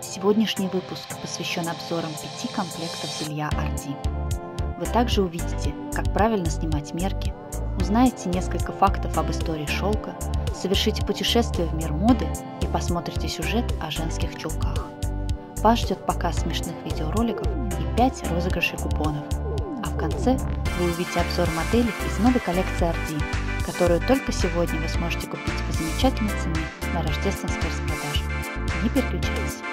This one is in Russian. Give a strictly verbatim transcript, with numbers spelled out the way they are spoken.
Сегодняшний выпуск посвящен обзорам пяти комплектов белья Арди. Вы также увидите, как правильно снимать мерки, узнаете несколько фактов об истории шелка, совершите путешествие в мир моды и посмотрите сюжет о женских чулках. Вас ждет показ смешных видеороликов и пять розыгрышей купонов. А в конце вы увидите обзор моделей из новой коллекции Арди, которую только сегодня вы сможете купить по замечательной цене на рождественской распродаже. Не переключайтесь.